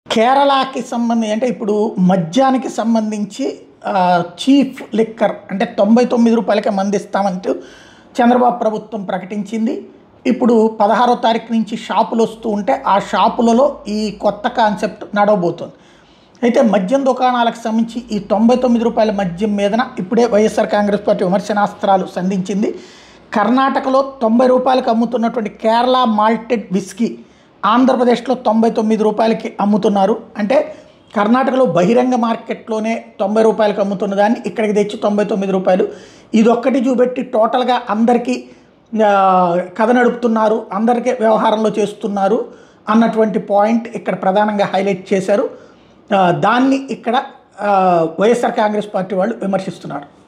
కేరళకి సంబంధించి అంటే ఇప్పుడు మద్యానికి సంబంధించి చీఫ్ లిక్కర్ అంటే 99 రూపాయలకే మందిస్తామంటూ చంద్రబాబు ప్రభుత్వం ప్రకటించింది. ఇప్పుడు 16వ తారీఖు నుంచి షాపులు వస్తూ ఉంటే ఆ షాపులలో ఈ కొత్త కాన్సెప్ట్ నడవబోతుంది. అయితే మద్యం దుకాణాలకు సంబంధించి ఈ 99 రూపాయల మద్యం మీదన ఇప్పుడే వైఎస్ఆర్ కాంగ్రెస్ పార్టీ విమర్శనాస్త్రాలు సంధించింది. కర్ణాటకలో 90 రూపాయలకు అమ్ముతున్నటువంటి కేరళ మాల్టెడ్ విస్కీ ఆంధ్రప్రదేశ్లో 99 రూపాయలకి అమ్ముతున్నారు. అంటే కర్ణాటకలో బహిరంగ మార్కెట్లోనే 90 రూపాయలకు అమ్ముతున్న దాన్ని ఇక్కడికి తెచ్చి 99 రూపాయలు. ఇదొక్కటి చూపెట్టి టోటల్గా అందరికీ కథ నడుపుతున్నారు, అందరికీ వ్యవహారంలో చేస్తున్నారు అన్నటువంటి పాయింట్ ఇక్కడ ప్రధానంగా హైలైట్ చేశారు. దాన్ని ఇక్కడ వైఎస్ఆర్ కాంగ్రెస్ పార్టీ వాళ్ళు విమర్శిస్తున్నారు.